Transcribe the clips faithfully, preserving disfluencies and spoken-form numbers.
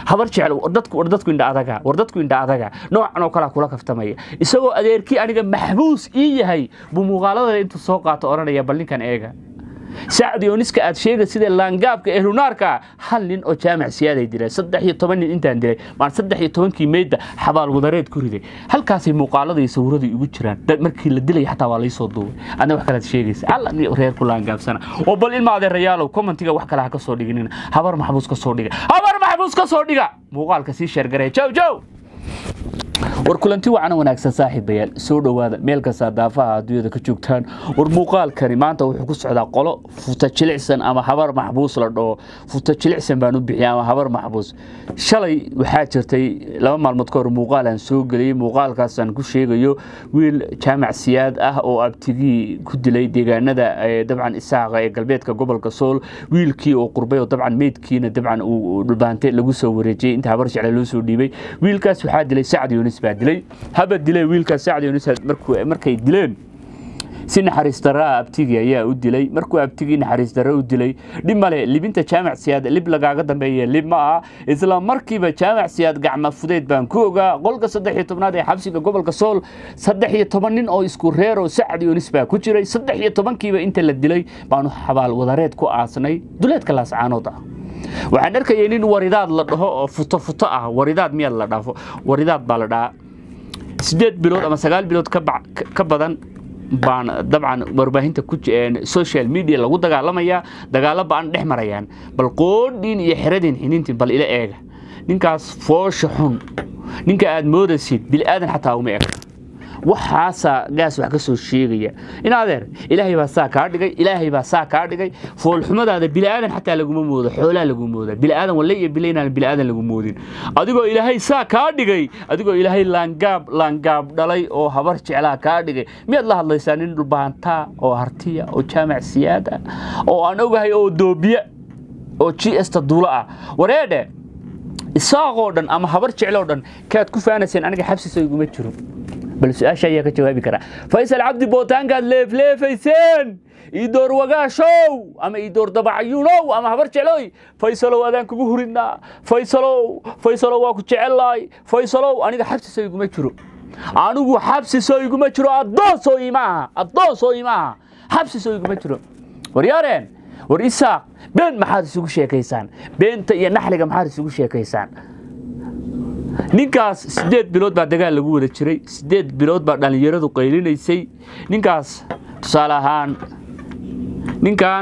habar jecel dadku dadku indha adaga war dadku indha adaga noocan oo kala kula kaftamaya isagoo adeerkii aniga maxbuus ii yahay buu muuqaalada intuu soo qaato oranaya bal ninkan eega سعد يونسك أتشيغ سيد اللانقاب كإهلوناركا هل نين أو جامع سيادة يدري صدح يطمن إنت عندي مع صدح يطمن كي ميدا حبال وضريت كوريدي هل كاسي مقالة يصوروا دي يوجران ده مركي للدلي حتى والله يصدوا أنا وحكي أتشيغ الله ني غير كل لانقاب سنة وبل إلما هذا الرجال وكم تيجا وحكي لها كصور ديجنين هبر محبوس كصور ديجا هبر محبوس كصور ديجا مقال كسي شرقري جو جو warkulanti wacan wanaagsan saaxiibayaal soo dhawaada meel ka saadaafaha adduunyada ka joogtaan war muuqaal kari maanta wuxuu ku socdaa qolo futa jilicsan ama habar maxbuus la dhaho futa jilicsan baan u bixiyaa ama habar maxbuus shalay waxa jirtay laba maalmood ka hor muuqaal aan soo galiyay muuqaalkaas aan ku sheegayo wiil jaamac siyaad ah oo abtigii ku dilay deegaanada dabcan isaaqa ee galbeedka gobolka Sool wiilkii oo qurbay oo dabcan meedkiina dabcan uu dhulbaantay lagu soo wareejiyay inta habar jecel loo soo dhiibay wiilkaas waxa dilay Sacd Yunis dilay haba dilay wiilka Sacd Yunis markuu markay dileen si naxariis darra abtigi ayaa u dilay markuu abtigi naxariis darra u dilay dhimale libinta jaamac siyaad lib lagaaga dambeeyay lib ma ah isla markiiba jaamac siyaad gacma fudeed baan ku ogaa qolka saddex iyo tobnaad ee xabsiga gobolka Sool saddex iyo toban nin oo isku reer oo Sacd Yunis baa ku jiray saddex iyo toban kiiba inta la dilay baan xabaal wadareed ku aasnay duleedka laascaanood ah waxaan arkayay nin waridaad la dhaho oo futo futo ah waridaad miya la dhaafo waridaad baa la dhaa sideed bilood ama sagaal bilood ka ka badan baan dabcan warbaahinta ku social media lagu dagaalamaya dagaalo baan dhex marayaan bal qoodin iyo xiradin xinintii bal ila eega ninkaas foosho xun ninka aad moodaysid bil aadan xataa uma eegto waxaasa gaas wax ka soo sheegaya in adeer ilaahay baa saa ka dhigay ilaahay baa saa ka dhigay fool xumadaada bil aadan xataa lagu moodo xoolaa lagu moodo bil aadan walay iyo bileynaan bil aadan lagu moodin adigoo ilaahay saa ka dhigay adigoo ilaahay laangaab laangaab dhalay oo habar jeclaa ka dhigay miyaad la hadlaysaa nin dhulbaanta oo hartiya oo jaamac siyaada oo aan ogahay oo doobiya oo G S ta duula ah wareede isaaqoo dhan ama habar jecloo dhan kaad ku faanaysan aniga xabsiisa iguma jiro بل سؤال شيء كجوابي كرا فيصل عبد بوتان قال ليف ليف فيسين يدور وقاشو أما يدور ضبع عيونو أما هبرت علوي فيصلوا أذان كجهورنا فيصلوا فيصلوا واكو تعلاي فيصلوا أنا حبس سويكم يشرو أنا جو حبس سويكم يشرو الضوء سوي معها الضوء سوي معها حبس سويكم يشرو وريارين ورئيسا بين محارس يقول شيء كيسان بين تي نحلق محارس يقول شيء كيسان ninkaas sideed bilood baa dagaal lagu wada jiray sideed bilood baa dhalinyaradu qaylinaysay ninkaas tusaale ahaan ninkan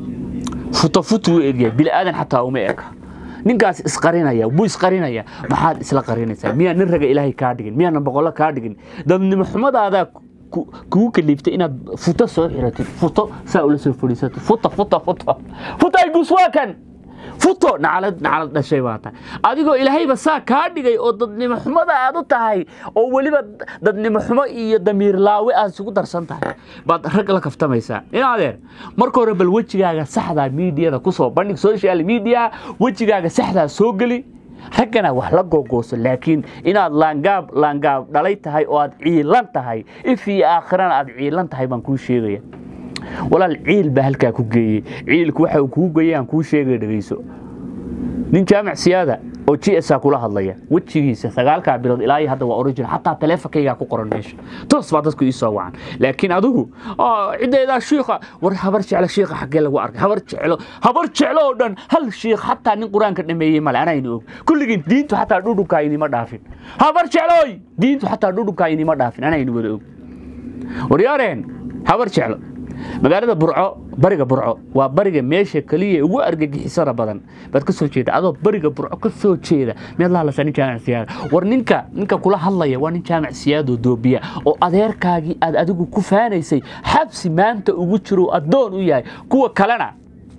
futo futo eegay bil aadan xataa uma eeka ninkaas isqarinaya buu isqarinaya maxaad isla qarinaysaa miya nin raga ilaahay ka dhigin miya boqol ka dhigin dadnimo xumadaada kugu kaliftay inaad futo soo xiratid futo saa ula soo fadhiisato futo futo futo futo ay guswaakan futo nacalad nacalad dhashay baata adigoo ilaahay ba saa ka dhigay oo dadnimo xumada aad u tahay oo waliba dadnimo xumo iyo damiir laawe aad isugu darsan tahay baad rag la kaftamaysaa in adeer marka hore bal wajigaaga saxda media-da ku soo bandhig social media wajigaaga saxda soo gali ragana wax la googooso laakiin inaad laangaab laangaab dhalay tahay oo aad ciilan tahay ifii aakhirana aad ciilan tahay baan ku sheegaya walaal ciil baa halka ku geeyay ciilku waxa uu ku geeyay aan ku sheegay dhageyso nin jaamac siyaada oo G S kula hadlaya wajigiisa sagaalka bilood ilaa hadda waa original hatta taleefankayga ku qoran meesha toos baa dadku ii soo wacan laakiin adigu ciideeda sheekha war habar jecel sheekha xagee lagu arkay habar jecelo habar jecelo oo dhan hal sheekh hatta nin quraanka dhameeyay mal ana inuu kulligin diintu hatta dhudhuka inima dhaafin habar jeceloy diintu hatta dhudhuka inima dhaafin ana inuu wada og wariyareen habar jecelo magaalada Burco bariga Burco waa bariga meesha kaliya ugu argagixisada badan bad ka soo jeeda adoo bariga Burco ka soo jeeda meel la lasan jaamac siyaad war ninka ninka kula hadlaya waa nin jaamac siyaad oo doobiya oo adeerkaagi aad adigu ku faanaysay xabsi maanta ugu jiro adoon u yahay kuwa kalena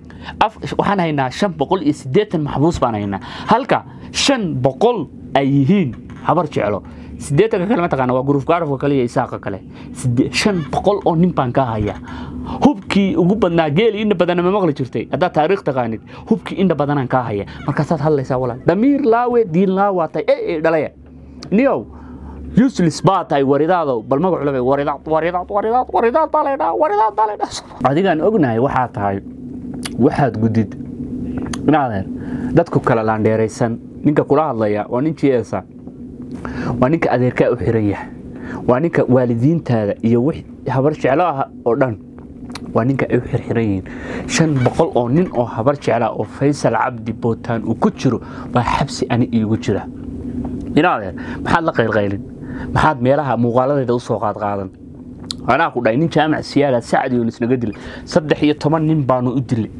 waxaan haynaa shan boqol iyo siddeetan maxbuus baan haynaa halka shan boqol ay yihiin habar jecelo sideetan kale ma taqaan waa group gaaraf kaliya isaaqa kale shan boqol oo nin baan ka haya hubkii ugu badnaa geel inta badan ma maqli jirtay hada taariikh taqaanid hubkii inta badan aan ka haya markaasaad hadlaysaa walaal damiir laawe diin laawaatay ee dhalaya niyow useless baatay waridaado bal magac laba waridaad waridaad waridaad waridaad dalena waridaad dalena adigaan ognahay waxa tahay waxaad gudid inaad dadku kala laandheeraysan ninka kula hadlaya waa nin jeesa waa ninka adeerka u xiraya waa ninka waalidiintaada iyo wix habar jeclo ah oo dhan waa ninka ay u xirxirayeen shan boqol oo nin oo habar jecla oo Faysal Cabdi Bootaan uu ku jiro baa xabsi ani iigu jira inaadeen maxaad la qaylqaylin maxaad meelaha muuqaaladeeda u soo qaad qaadan أنا أقول إن جامع سيارة سعد يونس نقدل صدق هي ثمان نين بانو أدلي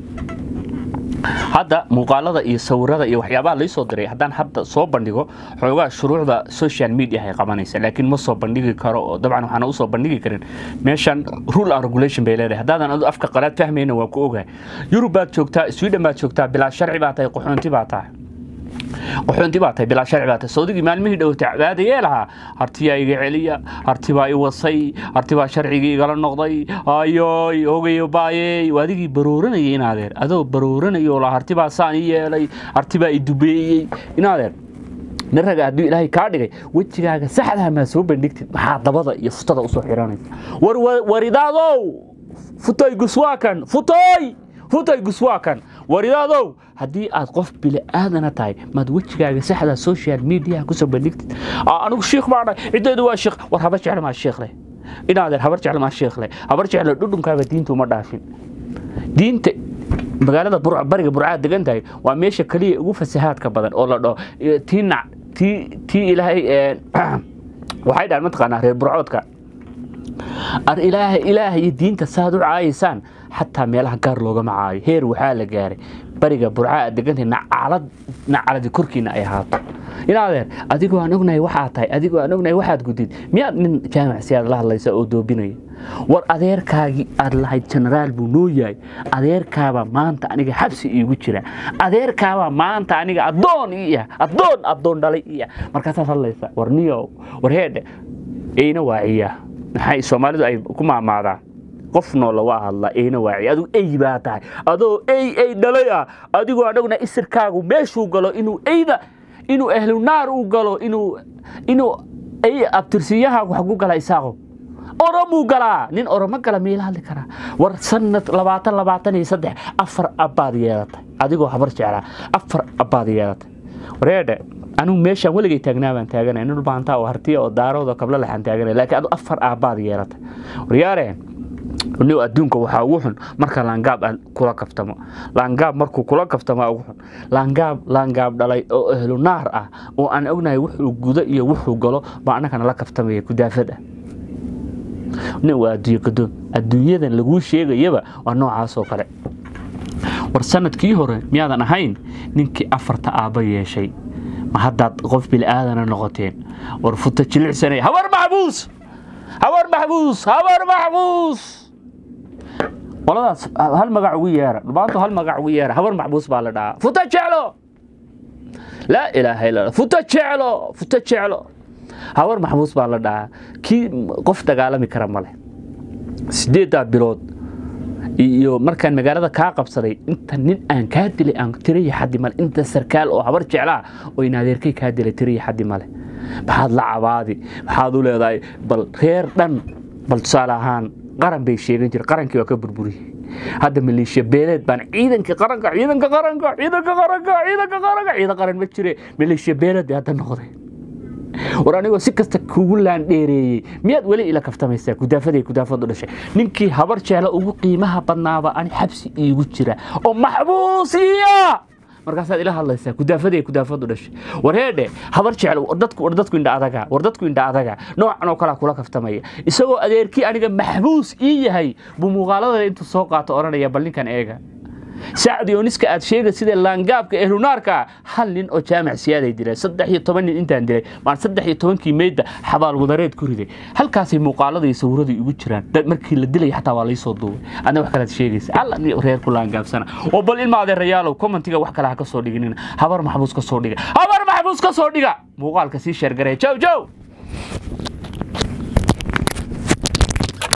هذا مقالة يصور هذا يوحيابا ليس صدري هذا حتى صوب بندقه حوجا شروع ذا سوشيال ميديا هي قمانيس لكن ما صوب بندقه كارو طبعا وحنا أصوب بندقه كرين مشان رول أرجوليشن بيلاده هذا أنا أفكر قرارات فهمينه وكوجه يوروبات شوكتا سويدن بات شوكتا بلا شرع بعته يقحون تبعته وحنتي بعتها بلا شرع بعتها صديقي مال مهد أو تعباد يلها هرتيا يجعليا هرتيا يوصي هرتيا شرعي قال النقضي أيوي هوجي باي وهذه برورنا ينادر هذا برورنا يولا هرتيا ثانية لي هرتيا الدبي ينادر نرجع دو إلهي كاردي وجهك سحلها ما سوى بندكت حاط بضع يفتض أصول حيراني ور وردادو فتاي قسواكن فتاي فتاي قسواكن وردادو هدي أتقف بلا آذنا تاي ما دوجهك سحلها سوشيال ميديا كسب بندكت أنا الشيخ معنا إنت دوا الشيخ ورهبش على مع الشيخ له إن هذا هبرش على مع الشيخ له هبرش على دودم كذا دينتو ما دافين دينت مقالة برع برج برعات دقنتاي وماشي كلي وفسهات كبدن والله تينا تي تي إلهي وحيد على منطقة نهر برعاتك أر إله إلهي دين تسادر عايسان حتى ميلها قار لوجا معاي هير وحالة جاري برج برعات دقنتي نعلد نعلد كركينا أي هات إلى هذا أديكوا نقناي واحد هاي أديكوا نقناي واحد جديد مية من جامع سياد الله الله يسعده بيني war adeerkaagi aad lahayd generaal buu noo yahay adeerkaaba maanta aniga xabsi iigu jira adeerkaaba maanta aniga adoon iyo adoon adoon dhalay iyo markaas hadlaysa warniyo warheede eena waaciya maxay Soomaalidu ay ku maamaadaan qof nool waa hadla eena waaciya adu ay baa tahay adoo ay ay dhalay ah adigu anaguna isirkaagu meeshuu galo inuu ayda inuu ahlu naar u galo inuu inuu ay abtirsiyaha wax ku galay isaaqo أورمو قلا نين أورما قلا ميلها لكرا ورسنة لبعتن لبعتن يصدق أفر أباديات أديكو حبرش على أفر أباديات وريده أنا ماشى ولا جيت تجنا بنت تجنا إنه البانتا وهرتي أو دارو ده قبل لحن تجنا لكن أدو أفر أباديات ورياره إنه أدونك وحاوحن مركا لانجاب كلا كفتما لانجاب مركو كلا كفتما أوحن لانجاب لانجاب دلائي أهل النار أه وأنا أقول يوحو جودة يوحو قلو معنا كان لا كفتما يكدافده نوادي قدوم الدنيا ذا لجوش شيء يبا والنوع عاصو كله ورسنة كيهورة ميادنا هين نينك أفرت أبي شيء ما حد غف بالآذان النقطين ورفضت تشلع سنة هور محبوس هور محبوس هور محبوس والله هل مقعوية بعضه هل مقعوية هور محبوس بالدا فتت شعله لا إله إلا الله فتت شعله فتت شعله هور محبوس بالله كي قف دغالمي كرا مله sideed bilood iyo markaan magaalada ka qabsaday inta nin aan ka dilay aan tiriyo xaddi mal inta sarkaal oo habar jeclaa oo in adeerkay ka dilay tiriyo xaddi male maxaad la cabaadi maxaad u leedahay bal reer dhan bal salahan qaran bay sheegan jir qarankii waa ka burburiyay hadda maleeshiya beeleed baan ciidanka qaranka ciidanka qaranka ciidanka qaranka ciidanka qaranka ciidan qaran ma jire maleeshiya beeleed hadda noqday ورانيو سكست كوغلان ديري مياد ولي إلى كفتميسا كدافدي كدافد دشي نينكي هبر جيلا ugu qiimaha badnaaba aan xabsi iigu jira oo maxbuusiya markaas aad ila hadlaysaa kudaafadii kudaafadu dhashay wareede habar jecel dadku dadku indha adaga war dadku indha adaga noocan oo kala kula kaftamaya isagoo adeerkii aniga maxbuus ii yahay buu muuqaalada intuu soo qaato oranaya ballinkan eega سعد يونس كأد شيء سيد اللانجاب كإهلوناركا حلين أو جامع سيادة يدري صدق يتمنى أنت عندي مع صدق يتمنى كمية حبال وضريت كوريدي هل كاسي مقالة يصوروا ذي يبتشران ده مركي الدليل حتى ولا يصدوا أنا وحكلت شيء الله إني غير كل لانجاب سنة وبل إلما هذا الرجال وكم تيجا وحكلها كصور ديجنين حبار محبوس كصور ديجا حبار محبوس كصور ديجا مقال كسي شرقري جو جو